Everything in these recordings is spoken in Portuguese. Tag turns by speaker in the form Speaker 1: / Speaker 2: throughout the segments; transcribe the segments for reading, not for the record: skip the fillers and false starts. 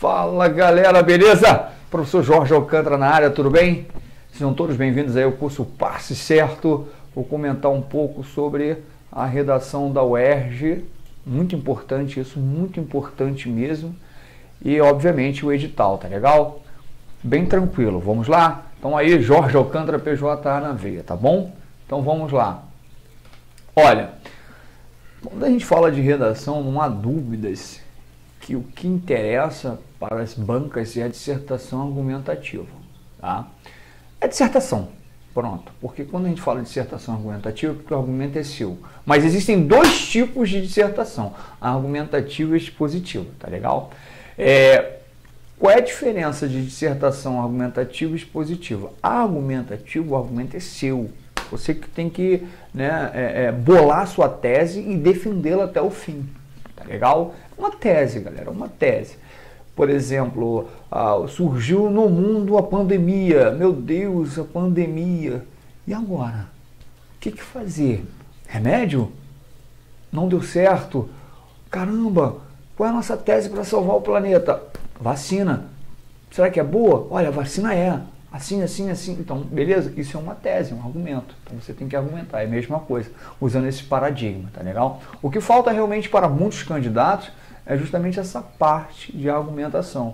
Speaker 1: Fala galera, beleza? Professor Jorge Alcântara na área, tudo bem? Sejam todos bem-vindos aí ao curso Passe Certo. Vou comentar um pouco sobre a redação da UERJ, muito importante isso, muito importante mesmo. E obviamente o edital, tá legal? Bem tranquilo, vamos lá? Então aí, Jorge Alcântara, PJ na veia, tá bom? Então vamos lá. Olha, quando a gente fala de redação, não há dúvidas que o que interessa para as bancas é a dissertação argumentativa, tá? É dissertação, pronto. Porque quando a gente fala de dissertação argumentativa, porque o argumento é seu. Mas existem dois tipos de dissertação, a argumentativa e a expositiva, tá legal? Qual é a diferença de dissertação argumentativa e expositiva? A argumentativa, o argumento é seu. Você que tem que bolar a sua tese e defendê-la até o fim, tá legal? Uma tese, galera, uma tese. Por exemplo, surgiu no mundo a pandemia. Meu Deus, a pandemia. E agora? O que fazer? Remédio? Não deu certo? Caramba, qual é a nossa tese para salvar o planeta? Vacina. Será que é boa? Olha, a vacina é. Assim, assim, assim. Então, beleza? Isso é uma tese, um argumento. Então, você tem que argumentar. É a mesma coisa, usando esse paradigma, tá legal? O que falta realmente para muitos candidatos é justamente essa parte de argumentação,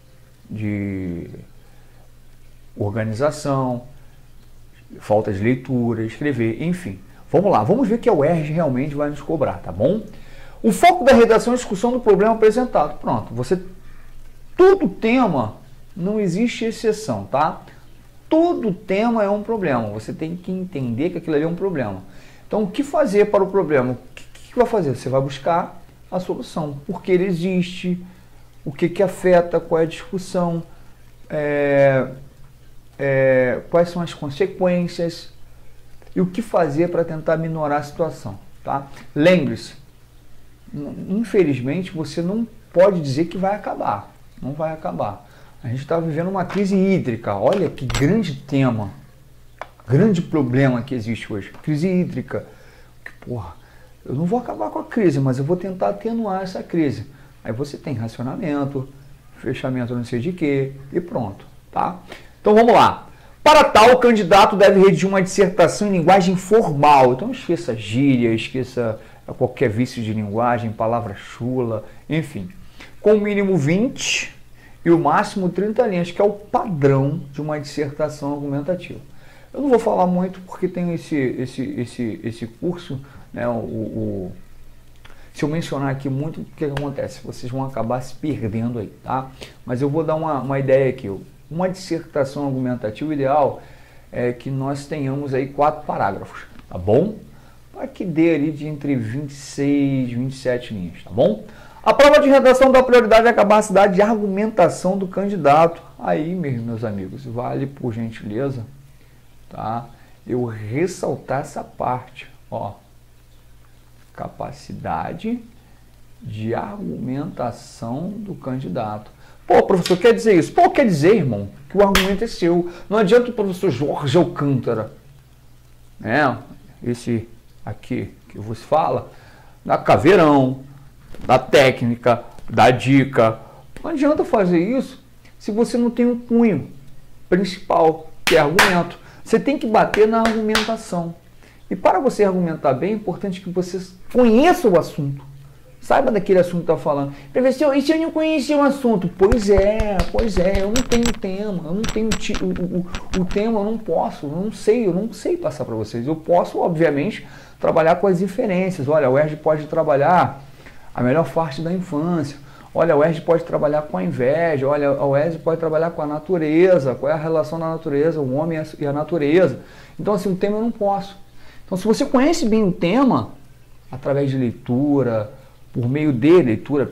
Speaker 1: de organização, falta de leitura, escrever, enfim. Vamos lá, vamos ver o que a UERJ realmente vai nos cobrar, tá bom? O foco da redação é a discussão do problema apresentado. Pronto, todo tema, não existe exceção, tá? Todo tema é um problema, você tem que entender que aquilo ali é um problema. Então, o que fazer para o problema? O que vai fazer? Você vai buscar a solução, por que ele existe, o que afeta, qual é a discussão, quais são as consequências e o que fazer para tentar minorar a situação, tá? Lembre-se, infelizmente você não pode dizer que vai acabar, não vai acabar. A gente está vivendo uma crise hídrica, olha que grande tema, grande problema que existe hoje, crise hídrica, que porra. Eu não vou acabar com a crise, mas eu vou tentar atenuar essa crise. Aí você tem racionamento, fechamento não sei de quê e pronto, tá? Então vamos lá. Para tal, o candidato deve redigir uma dissertação em linguagem formal. Então esqueça gíria, esqueça qualquer vício de linguagem, palavra chula, enfim. Com o mínimo 20 e o máximo 30 linhas, que é o padrão de uma dissertação argumentativa. Eu não vou falar muito porque tem esse curso, né, se eu mencionar aqui muito, o que acontece? Vocês vão acabar se perdendo aí, tá? Mas eu vou dar uma ideia aqui. Uma dissertação argumentativa ideal é que nós tenhamos aí 4 parágrafos, tá bom? Para que dê ali de entre 26 e 27 linhas, tá bom? A prova de redação dá prioridade à capacidade de argumentação do candidato. Aí, meus amigos, vale por gentileza, tá? Eu ressaltar essa parte, ó. Capacidade de argumentação do candidato. Pô, professor, quer dizer isso? Pô, quer dizer, irmão, que o argumento é seu. Não adianta o professor Jorge Alcântara, né? Esse aqui que você fala, da caveirão, da técnica, da dica. Não adianta fazer isso se você não tem um cunho principal, que é argumento. Você tem que bater na argumentação. E para você argumentar bem, é importante que você conheça o assunto. Saiba daquele assunto que está falando. Professor, e se eu não conhecer o assunto? Pois é, eu não tenho tema, eu não tenho o tema, eu não posso, eu não sei passar para vocês. Eu posso, obviamente, trabalhar com as inferências. Olha, a UERJ pode trabalhar a melhor parte da infância. Olha, a UERJ pode trabalhar com a inveja. Olha, a UERJ pode trabalhar com a natureza. Qual é a relação da natureza, o homem e a natureza. Então, assim, o tema eu não posso. Então, se você conhece bem o tema, através de leitura, por meio de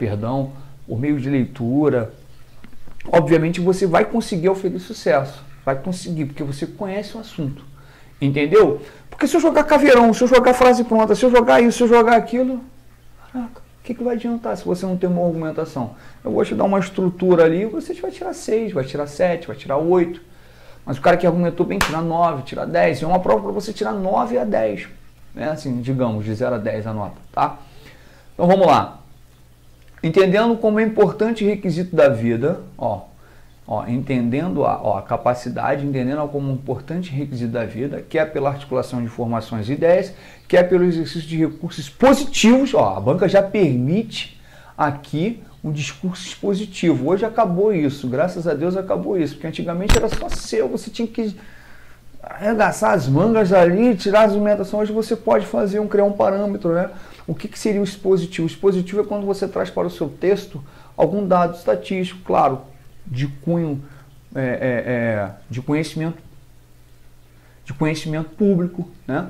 Speaker 1: leitura, obviamente você vai conseguir oferecer sucesso. Vai conseguir, porque você conhece o assunto. Entendeu? Porque se eu jogar caveirão, se eu jogar frase pronta, se eu jogar isso, se eu jogar aquilo, caraca, o que vai adiantar se você não tem uma argumentação? Eu vou te dar uma estrutura ali, você vai tirar 6, vai tirar 7, vai tirar 8. Mas o cara que argumentou bem tira 9, tira 10. É uma prova para você tirar 9 a 10. Né? Assim, digamos, de 0 a 10 a nota, tá? Então vamos lá. Entendendo como é importante requisito da vida, entendendo a capacidade, entendendo como importante requisito da vida, que é pela articulação de informações e ideias, que é pelo exercício de recursos positivos, a banca já permite aqui um discurso expositivo. Hoje acabou isso, graças a Deus acabou isso, porque antigamente era só seu, você tinha que arregaçar as mangas ali, tirar as argumentações. Hoje você pode criar um parâmetro, né? O que seria o expositivo? O expositivo é quando você traz para o seu texto algum dado estatístico, claro, de cunho, de conhecimento público, né?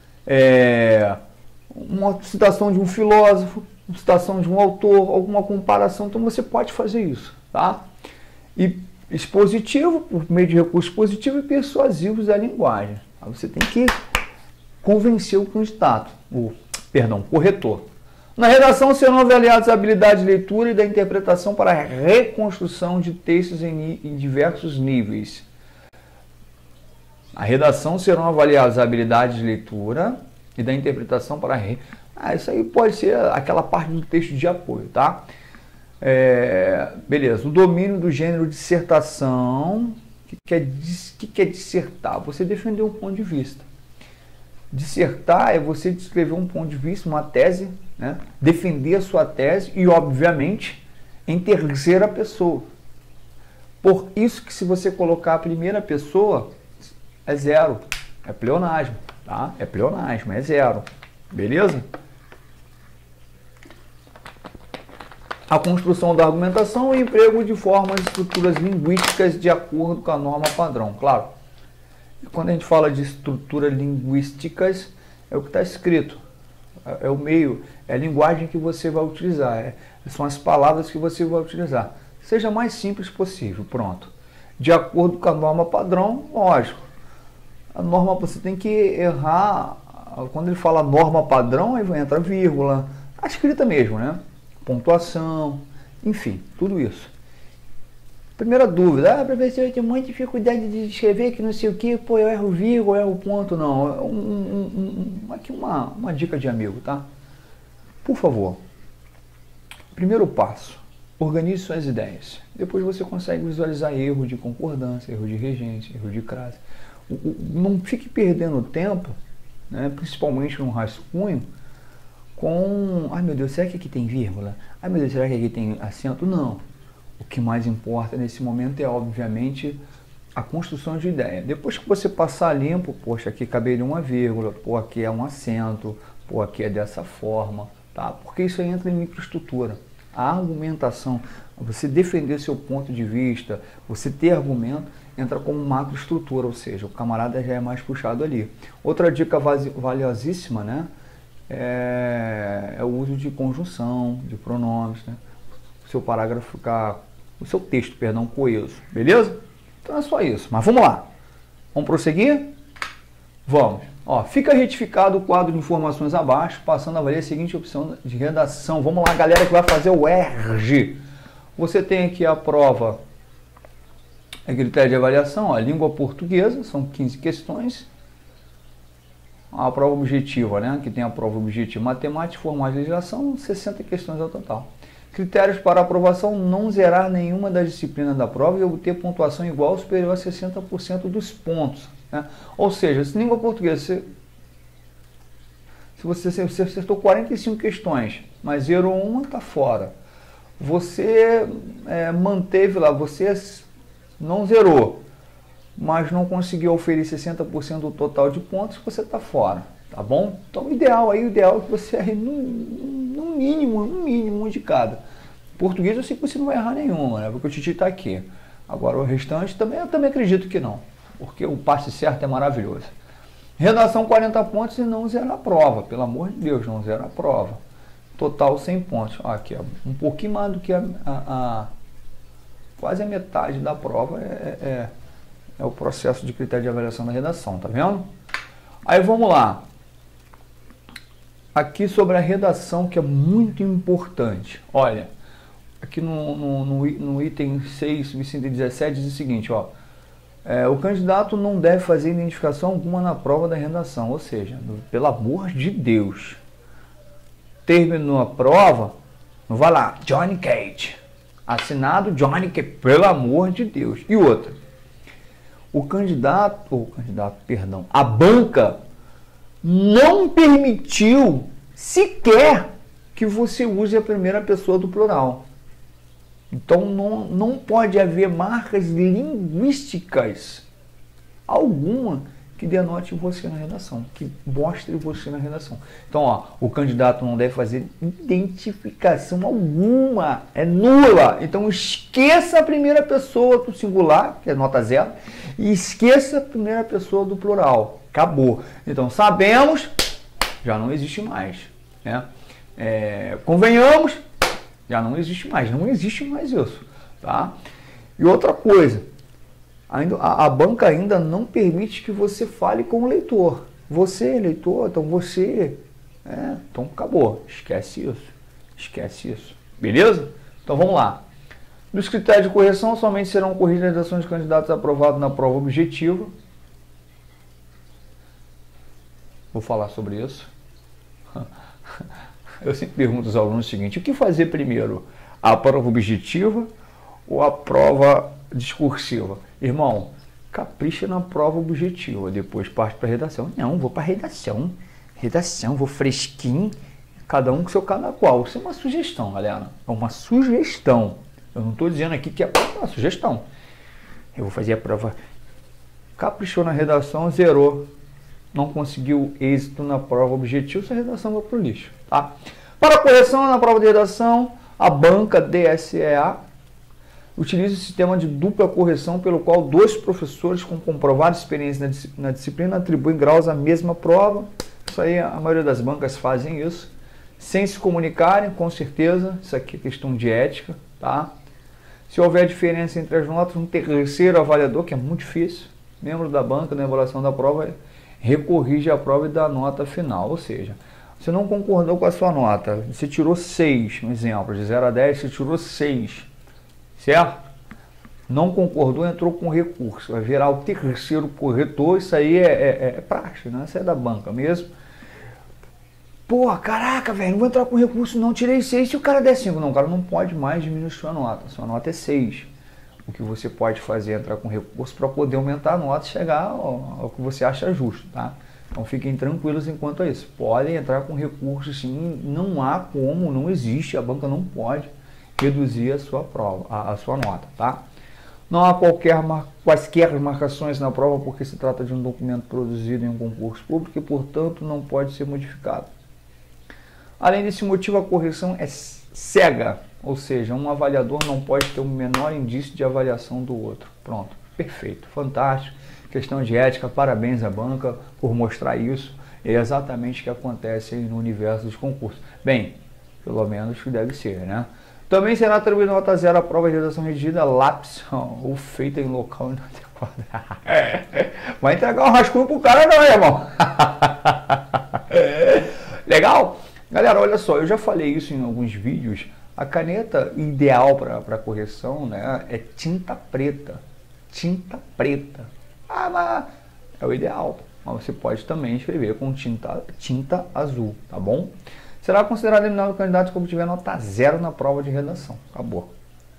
Speaker 1: Uma citação de um filósofo, uma citação de um autor, alguma comparação. Então você pode fazer isso, tá? E expositivo, por meio de recursos positivos e persuasivos da linguagem. Você tem que convencer o candidato, o corretor. Na redação serão avaliadas a habilidade de leitura e da interpretação para a reconstrução de textos em diversos níveis. Na redação serão avaliadas a habilidade de leitura e da interpretação para isso aí pode ser aquela parte do texto de apoio, tá? Beleza, o domínio do gênero dissertação. O que é dissertar? Você defender um ponto de vista. Dissertar é você descrever um ponto de vista, uma tese, né? Defender a sua tese e, obviamente, em terceira pessoa. Por isso que se você colocar a primeira pessoa, é zero. É pleonasmo, tá? É pleonasmo, é zero. Beleza? A construção da argumentação e o emprego de formas e estruturas linguísticas de acordo com a norma padrão. Claro, quando a gente fala de estruturas linguísticas, é o que está escrito. É o meio, é a linguagem que você vai utilizar, são as palavras que você vai utilizar. Seja mais simples possível, pronto. De acordo com a norma padrão, lógico. A norma, você tem que errar, quando ele fala norma padrão, aí entra vírgula, a escrita mesmo, né? Pontuação, enfim, tudo isso. Primeira dúvida, professor, eu tenho muita dificuldade de escrever que não sei o que, eu erro vírgula, eu erro ponto, não. Aqui uma dica de amigo, tá? Por favor, primeiro passo, organize suas ideias. Depois você consegue visualizar erro de concordância, erro de regência, erro de crase. Não fique perdendo tempo, né, principalmente no rascunho, com, ai meu Deus, será que aqui tem vírgula? Ai meu Deus, será que aqui tem acento? Não. O que mais importa nesse momento é, obviamente, a construção de ideia. Depois que você passar limpo, poxa, aqui caberia uma vírgula, aqui é um acento, aqui é dessa forma, tá? Porque isso aí entra em microestrutura. A argumentação, você defender seu ponto de vista, você ter argumento, entra como macroestrutura, ou seja, o camarada já é mais puxado ali. Outra dica valiosíssima, né? É o uso de conjunção, de pronomes, né? O seu parágrafo ficar, o seu texto, perdão, coeso, beleza? Então é só isso, mas vamos lá. Vamos prosseguir? Vamos. Fica retificado o quadro de informações abaixo, passando a valer a seguinte opção de redação. Vamos lá, galera que vai fazer o ERG. Você tem aqui a prova, critério de avaliação, língua portuguesa, são 15 questões. A prova objetiva, né? Que tem a prova objetiva matemática, formal de legislação, 60 questões ao total. Critérios para aprovação: não zerar nenhuma das disciplinas da prova e obter pontuação igual ou superior a 60% dos pontos, né? Ou seja, se língua portuguesa, se você acertou 45 questões, mas zerou uma, está fora. Você manteve lá, você não zerou, mas não conseguiu oferir 60% do total de pontos, você está fora, tá bom? Então o ideal é que você erre no mínimo um de cada. Português eu sei que você não vai errar nenhuma, né? Porque o Titi está aqui. Agora o restante eu também acredito que não, porque o passe certo é maravilhoso. Redação 40 pontos e não zera a prova, pelo amor de Deus, não zera a prova. Total 100 pontos. Aqui, um pouquinho mais do que quase a metade da prova é o processo de critério de avaliação da redação, tá vendo? Aí vamos lá. Aqui sobre a redação, que é muito importante. Olha, aqui no item 6, subitem 17, diz o seguinte, o candidato não deve fazer identificação alguma na prova da redação, ou seja, pelo amor de Deus, terminou a prova, Não vai lá, Johnny Cage. Assinado Johnny Cage, pelo amor de Deus. E outra, a banca não permitiu sequer que você use a primeira pessoa do plural. Então não pode haver marcas linguísticas alguma que denote você na redação, que mostre você na redação. Então, ó, o candidato não deve fazer identificação alguma, é nula. Então, esqueça a primeira pessoa do singular, que é nota 0, e esqueça a primeira pessoa do plural. Acabou. Então, sabemos, já não existe mais, né? Convenhamos, já não existe mais isso, tá? E outra coisa, a banca ainda não permite que você fale com o leitor. Você, leitor, então você, então acabou, esquece isso, beleza? Então vamos lá. Nos critérios de correção, somente serão corrigidas as redações de candidatos aprovados na prova objetiva. Vou falar sobre isso. Eu sempre pergunto aos alunos o seguinte: o que fazer primeiro? A prova objetiva ou a prova discursiva? Irmão, capricha na prova objetiva, depois parte para a redação. Não, vou para a redação, vou fresquinho, cada um com seu cada qual. Isso é uma sugestão, galera. É uma sugestão. Eu não estou dizendo aqui que é uma sugestão. Eu vou fazer a prova. Caprichou na redação, zerou. Não conseguiu êxito na prova objetiva, sua redação vai para o lixo. Tá? Para correção na prova de redação, a banca DSEA utiliza o sistema de dupla correção, pelo qual 2 professores com comprovada experiência na disciplina atribuem graus à mesma prova. Isso aí, a maioria das bancas fazem isso, sem se comunicarem, com certeza. Isso aqui é questão de ética, tá? Se houver diferença entre as notas, um terceiro avaliador, que é muito difícil, membro da banca, na avaliação da prova, recorrige a prova e dá a nota final. Ou seja, você não concordou com a sua nota, você tirou 6, um exemplo, de 0 a 10, você tirou 6, certo? Não concordou, entrou com recurso, vai virar o terceiro corretor. Isso aí é praxe, né? Isso é da banca mesmo. Pô, caraca, velho, não vou entrar com recurso não, tirei 6, se o cara der 5. Não, o cara não pode mais diminuir sua nota é 6. O que você pode fazer é entrar com recurso para poder aumentar a nota e chegar ao que você acha justo, tá? Então fiquem tranquilos enquanto a isso. Podem entrar com recurso, sim, não há como, não existe, a banca não pode reduzir a sua prova, a sua nota, tá? Não há quaisquer marcações na prova, porque se trata de um documento produzido em um concurso público e, portanto, não pode ser modificado. Além desse motivo, a correção é cega, ou seja, um avaliador não pode ter o menor indício de avaliação do outro. Pronto, perfeito, fantástico. Questão de ética, parabéns à banca por mostrar isso. É exatamente o que acontece no universo dos concursos. Bem, pelo menos que deve ser, né? Também será atribuída nota 0 à prova de redação redigida lápis ou feita em local inadequado. Vai entregar um rascunho pro cara não, irmão. Legal? Galera, olha só, eu já falei isso em alguns vídeos. A caneta ideal para correção, né, é tinta preta. Tinta preta. Ah, mas é o ideal. Mas você pode também escrever com tinta azul, tá bom? Será considerado eliminado o candidato que obtiver nota 0 na prova de redação. Acabou.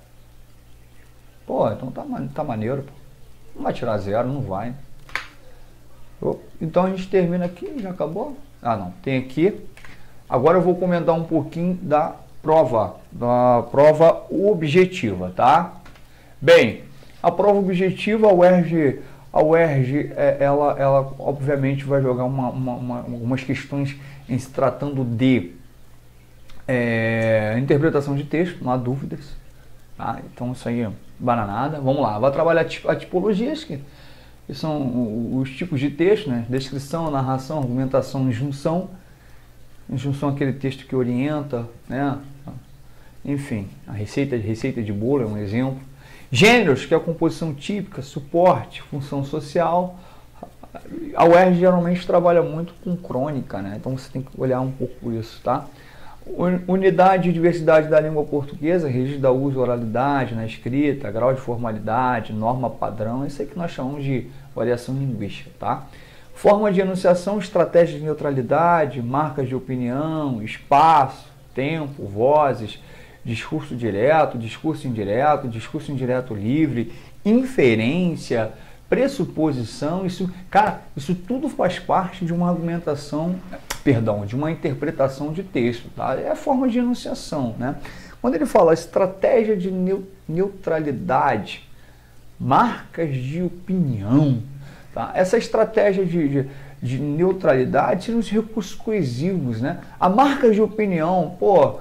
Speaker 1: Pô, então tá maneiro, pô. Não vai tirar 0, não vai. Então a gente termina aqui, já acabou? Ah, não. Tem aqui. Agora eu vou comentar um pouquinho da prova objetiva, tá? Bem, a prova objetiva, a UERJ ela obviamente vai jogar algumas questões em se tratando de interpretação de texto, não há dúvidas, tá? Então isso aí é bananada. Vamos lá, vai trabalhar a tipologias, que são os tipos de texto, né? Descrição, narração, argumentação, injunção. Injunção é aquele texto que orienta, né? Enfim, a receita de bolo é um exemplo. Gêneros, que é a composição típica, suporte, função social. A UERJ geralmente trabalha muito com crônica, né? Então você tem que olhar um pouco isso, tá? Unidade e diversidade da língua portuguesa, registro da uso e oralidade na escrita, grau de formalidade, norma padrão, isso aí que nós chamamos de variação linguística, tá? Forma de enunciação, estratégia de neutralidade, marcas de opinião, espaço, tempo, vozes, discurso direto, discurso indireto livre, inferência, pressuposição, cara, isso tudo faz parte de uma argumentação, perdão, de uma interpretação de texto, tá? É a forma de enunciação, né? Quando ele fala estratégia de neutralidade, marcas de opinião, tá? Essa estratégia de neutralidade são os recursos coesivos, né? A marca de opinião, pô,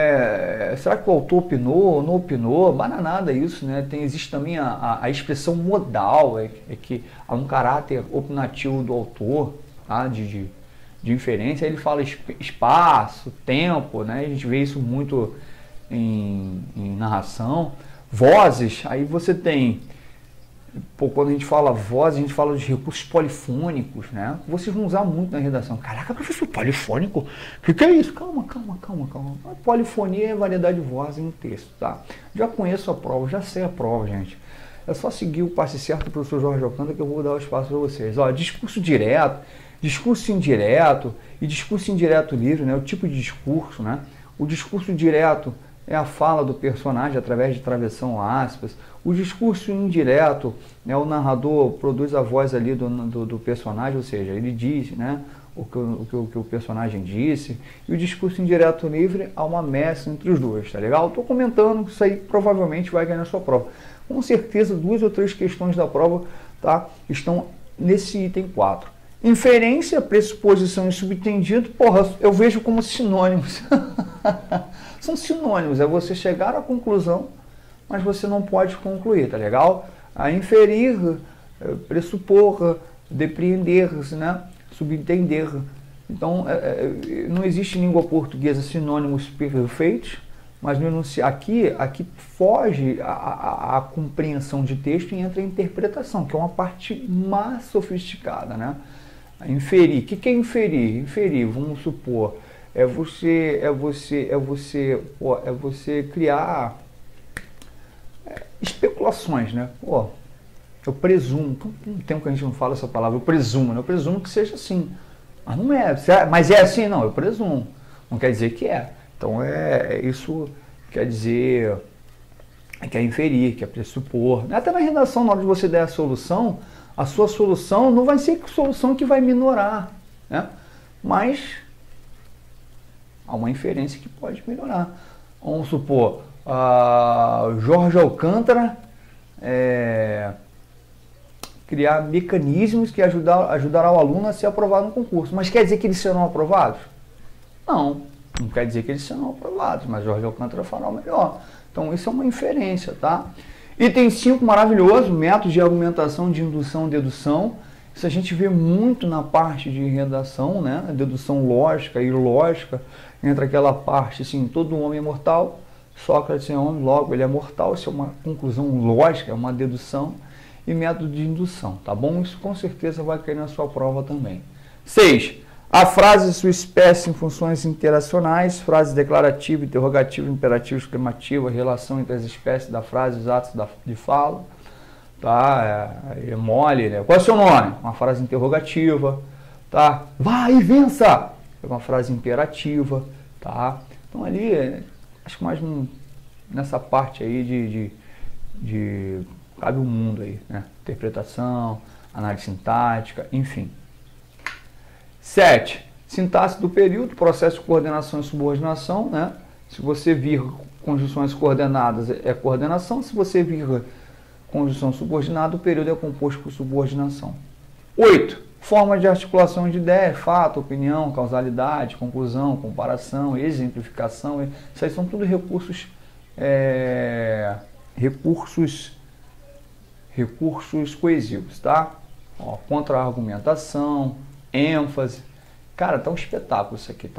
Speaker 1: será que o autor opinou ou não opinou? Bananada isso, né? Existe também a expressão modal, que há um caráter opinativo do autor, tá? de inferência. Ele fala espaço, tempo, né? A gente vê isso muito em narração. Vozes, aí você tem... Pô, quando a gente fala voz, a gente fala de recursos polifônicos, né? Vocês vão usar muito na redação. Caraca, professor, polifônico? O que é isso? Calma. A polifonia é variedade de voz em um texto, tá? Já conheço a prova, já sei a prova, gente. É só seguir o passe certo do professor Jorge Alcântara que eu vou dar o espaço para vocês. Ó, discurso direto, discurso indireto e discurso indireto livre, né? O tipo de discurso, né? O discurso direto é a fala do personagem através de travessão aspas. O discurso indireto, né, o narrador produz a voz ali do personagem, ou seja, ele diz, né, o que o personagem disse. E o discurso indireto livre, há uma mescla entre os dois, tá legal? Estou comentando que isso aí provavelmente vai ganhar na sua prova. Com certeza 2 ou 3 questões da prova, tá, estão nesse item 4. Inferência, pressuposição e subentendido, porra, eu vejo como sinônimos. São sinônimos, é você chegar à conclusão, mas você não pode concluir, tá legal? A inferir, pressupor, depreender, né? Subentender. Então, não existe em língua portuguesa sinônimos perfeitos, mas aqui foge a compreensão de texto e entra a interpretação, que é uma parte mais sofisticada, né? Inferir. O que é inferir? Inferir, vamos supor, é você criar especulações, né? Pô, eu presumo, tem tempo que a gente não fala essa palavra, eu presumo, né? Eu presumo que seja assim. Mas não é. Mas é assim? Não, eu presumo. Não quer dizer que é. Então, isso quer dizer que é inferir, que é pressupor. Até na redação, na hora de você der a sua solução não vai ser a solução que vai minorar, né? Mas há uma inferência que pode melhorar. Vamos supor, Jorge Alcântara criar mecanismos que ajudarão o aluno a ser aprovado no concurso. Mas quer dizer que eles serão aprovados? Não quer dizer que eles serão aprovados, mas Jorge Alcântara fará o melhor. Então isso é uma inferência, tá? Item 5, maravilhoso, métodos de argumentação de indução e dedução. Isso a gente vê muito na parte de redação, né? A dedução lógica e ilógica, entra aquela parte assim, todo homem é mortal, Sócrates é homem, logo ele é mortal, isso é uma conclusão lógica, é uma dedução, e método de indução, tá bom? Isso com certeza vai cair na sua prova também. 6. A frase e sua espécie em funções interacionais, frase declarativa, interrogativa, imperativa, exclamativa, relação entre as espécies da frase e os atos de fala. Tá? É mole, né? Qual é o seu nome? Uma frase interrogativa. Tá? Vai e vença! É uma frase imperativa. Tá? Então ali, acho que mais nessa parte aí cabe o mundo aí, né? Interpretação, análise sintática, enfim. 7. Sintaxe do período, processo de coordenação e subordinação, né? Se você vir conjunções coordenadas, é coordenação. Se você vir conjunção subordinada, o período é composto por subordinação. 8. Forma de articulação de ideias, fato, opinião, causalidade, conclusão, comparação, exemplificação. Isso aí são tudo recursos coesivos, tá? Ó, contra-argumentação, ênfase. Cara, tá um espetáculo isso aqui,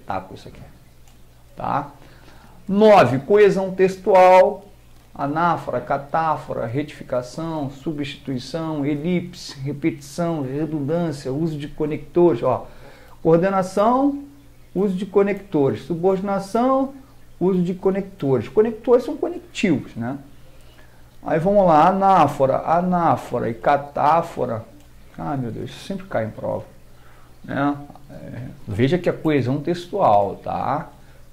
Speaker 1: tá? 9. Coesão textual, anáfora, catáfora, retificação, substituição, elipse, repetição, redundância, uso de conectores, ó. Coordenação, uso de conectores. Subordinação, uso de conectores. Conectores são conectivos, né? Aí vamos lá, anáfora e catáfora. Ah, meu Deus, isso sempre cai em prova, né? Veja que a coesão textual, tá?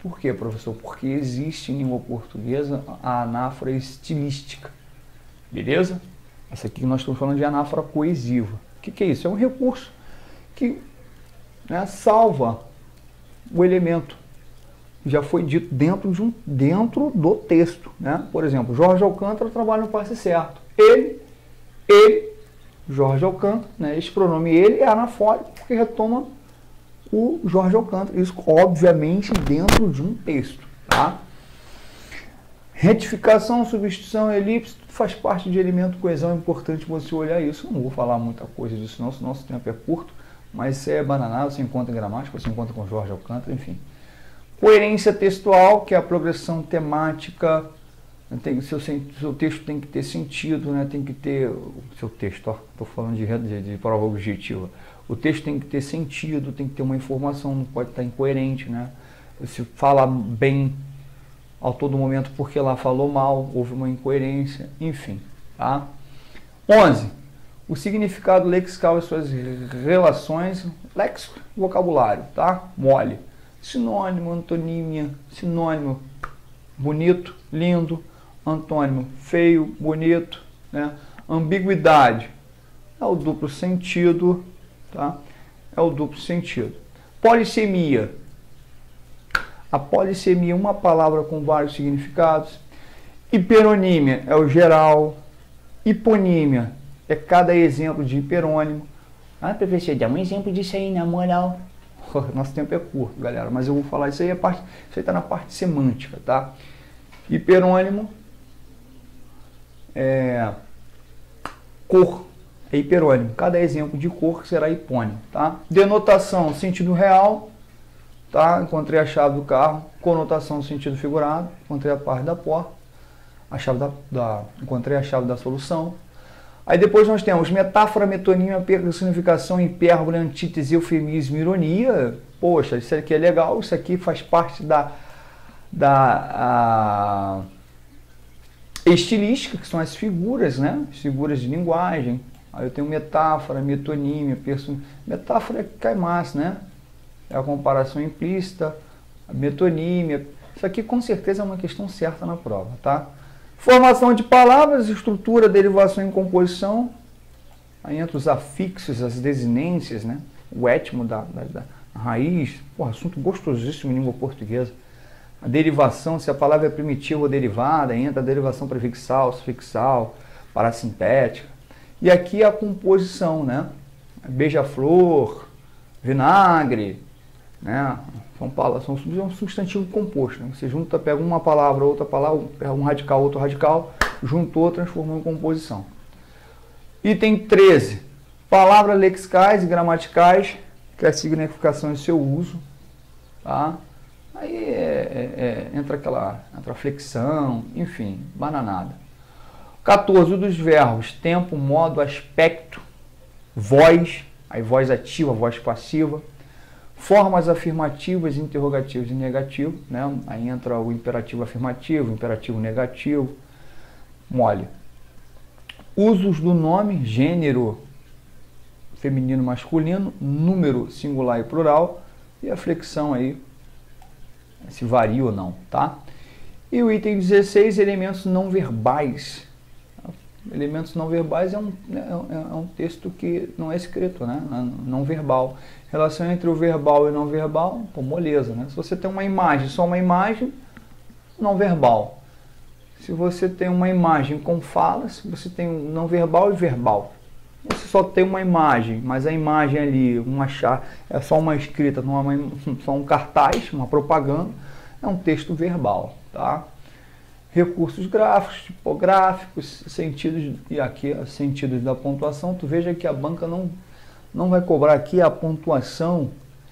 Speaker 1: Por quê, professor? Porque existe em língua portuguesa a anáfora estilística. Beleza? Essa aqui nós estamos falando de anáfora coesiva. O que é isso? É um recurso que, né, salva o elemento. Já foi dito dentro do texto, né? Por exemplo, Jorge Alcântara trabalha no passe certo. Ele, Jorge Alcântara, né? Esse pronome ele é anafórico porque retoma o Jorge Alcântara. Isso, obviamente, dentro de um texto, tá? Retificação, substituição, elipse, tudo faz parte de elemento coesão. É importante você olhar isso. Eu não vou falar muita coisa disso, não, senão o nosso tempo é curto, mas isso é bananado, você encontra em gramática, você encontra com Jorge Alcântara, enfim. Coerência textual, que é a progressão temática. Seu texto tem que ter sentido, né? Tem que ter o seu texto, estou falando de prova objetiva. O texto tem que ter sentido, tem que ter uma informação, não pode estar incoerente, né? Se fala bem a todo momento porque lá falou mal, houve uma incoerência, enfim, tá? 11. O significado lexical e suas relações, léxico, vocabulário, tá? Mole. Sinônimo, antonímia, sinônimo, bonito, lindo, antônimo, feio, bonito, né? Ambiguidade, é o duplo sentido, tá? É o duplo sentido. Polissemia. A polissemia é uma palavra com vários significados. Hiperonímia é o geral. Hiponímia é cada exemplo de hiperônimo. Ah, professor, dá um exemplo disso aí, na moral. Nosso tempo é curto, galera, mas eu vou falar isso aí, isso aí está na parte semântica, tá? Hiperônimo é cor, é hiperônimo. Cada exemplo de cor será hipônimo, tá? Denotação, sentido real, tá? Encontrei a chave do carro. Conotação, sentido figurado, encontrei a parte da porta. Encontrei a chave da solução. Aí depois nós temos metáfora, metonímia, personificação, hipérbole, antítese, eufemismo, ironia. Poxa, isso aqui é legal, isso aqui faz parte da estilística, que são as figuras, né? As figuras de linguagem. Aí eu tenho metáfora, metonímia, metáfora cai mais, né? É a comparação implícita, a metonímia. Isso aqui com certeza é uma questão certa na prova, tá? Formação de palavras, estrutura, derivação e composição. Aí entra os afixos, as desinências, né? O étimo da raiz. Porra, assunto gostosíssimo em língua portuguesa. A derivação, se a palavra é primitiva ou derivada, entra a derivação prefixal, sufixal, parassintética. E aqui a composição, né? Beija-flor, vinagre, né? São um substantivo composto, né? Você junta, pega uma palavra, outra palavra, pega um radical, outro radical, juntou, transformou em composição. Item 13. Palavras lexicais e gramaticais, que é a significação e seu uso, tá? Aí entra a flexão, enfim, bananada. 14 dos verbos, tempo, modo, aspecto, voz, aí voz ativa, voz passiva. Formas afirmativas, interrogativas e negativo, né? Aí entra o imperativo afirmativo, imperativo negativo, mole. Usos do nome, gênero, feminino, masculino, número, singular e plural, e a flexão aí, se varia ou não, tá? E o item 16, elementos não verbais. Elementos não verbais é um texto que não é escrito, né? Não verbal. Relação entre o verbal e o não verbal, pô, moleza, né? Se você tem uma imagem, só uma imagem, não verbal. Se você tem uma imagem com falas, você tem um não verbal e verbal. Você só tem uma imagem, mas a imagem ali, é só uma escrita, não é só um cartaz, uma propaganda, é um texto verbal, tá? Recursos gráficos, tipográficos, sentidos, e aqui sentidos da pontuação. Tu veja que a banca não vai cobrar aqui a pontuação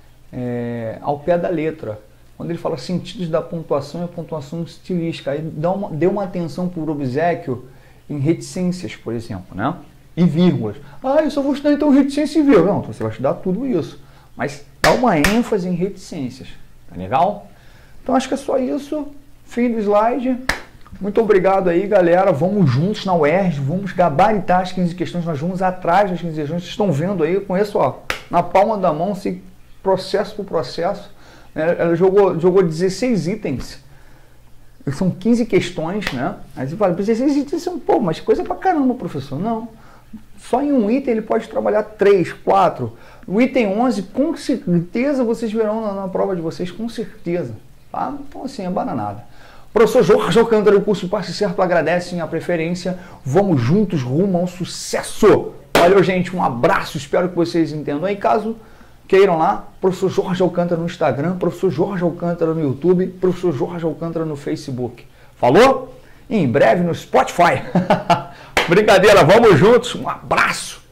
Speaker 1: ao pé da letra. Quando ele fala sentidos da pontuação, é a pontuação estilística. Aí dê uma atenção por obséquio em reticências, por exemplo, né? E vírgulas. Ah, eu só vou estudar então reticência e vírgula. Não, você vai estudar tudo isso. Mas dá uma ênfase em reticências. Tá legal? Então acho que é só isso. Fim do slide. Muito obrigado aí, galera. Vamos juntos na UERJ, vamos gabaritar as 15 questões, nós vamos atrás das 15 questões. Vocês estão vendo aí, eu conheço, ó, na palma da mão, assim, processo por processo. Ela jogou 16 itens. São 15 questões, né? Aí você fala, 16 itens são, pô, mas coisa pra caramba, professor. Não. Só em um item ele pode trabalhar 3, 4. O item 11, com certeza vocês verão na prova de vocês, com certeza. Tá? Então, assim, é bananada. Professor Jorge Alcântara, o curso Passe Certo, agradecem a preferência. Vamos juntos rumo ao sucesso. Valeu, gente. Um abraço. Espero que vocês entendam aí. Caso queiram lá, professor Jorge Alcântara no Instagram, professor Jorge Alcântara no YouTube, professor Jorge Alcântara no Facebook. Falou? E em breve no Spotify. Brincadeira, vamos juntos. Um abraço.